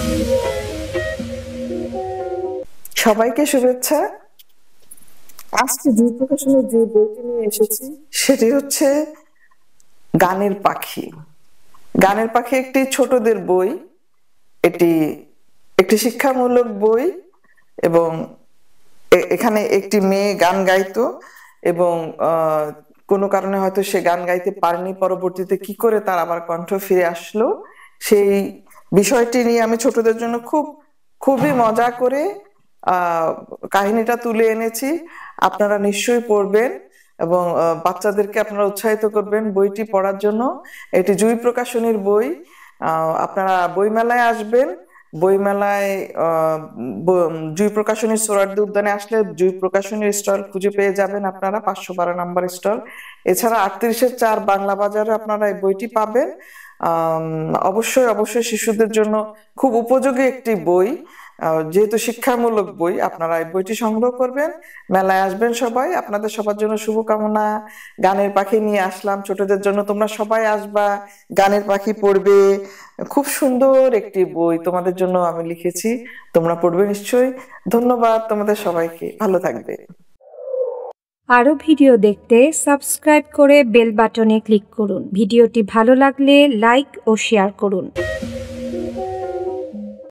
সবাইকে শুভেচ্ছা। আজকে দুই প্রকাশনের যে বইটি নিয়ে এসেছি সেটি হচ্ছে গানের পাখি। গানের পাখি একটি ছোটদের বই, এটি একটি শিক্ষামূলক বই এবং এখানে একটি মেয়ে গান গাইতো এবং কোনো কারণে হয়তো সে গান গাইতে পারেনি, পরবর্তীতে কি করে তার আবার কণ্ঠ ফিরে আসলো সেই বিষয়টি নিয়ে আমি ছোটদের জন্য খুবই মজা করে কাহিনীটা তুলে এনেছি। আপনারা নিশ্চয়ই পড়বেন এবং বাচ্চাদেরকে আপনারা উৎসাহিত করবেন বইটি পড়ার জন্য। এটি জুই প্রকাশনীর বই। আপনারা বইমেলায় আসবেন, বইমেলায় জুই প্রকাশনীর সোহরাওয়ার্দী উদ্যানে আসলে জুই প্রকাশনীর স্টল খুঁজে পেয়ে যাবেন আপনারা, 512 নম্বর স্টল। এছাড়া 38-4 বাংলা বাজারে আপনারা এই বইটি পাবেন। অবশ্যই শিশুদের জন্য খুব উপযোগী একটি বই, যেহেতু শিক্ষামূলক বই। আপনারা এই বইটি সংগ্রহ করবেন, মেলায় আসবেন সবাই। আপনাদের সবার জন্য শুভকামনা। গানের পাখি নিয়ে আসলাম ছোটদের জন্য, তোমরা সবাই আসবা, গানের পাখি পড়বে। খুব সুন্দর একটি বই তোমাদের জন্য আমি লিখেছি, তোমরা পড়বে নিশ্চয়ই। ধন্যবাদ তোমাদের সবাইকে, ভালো থাকবে। আরো ভিডিও দেখতে সাবস্ক্রাইব করে বেল বাটনে ক্লিক করুন। ভিডিওটি ভালো লাগলে লাইক ও শেয়ার করুন।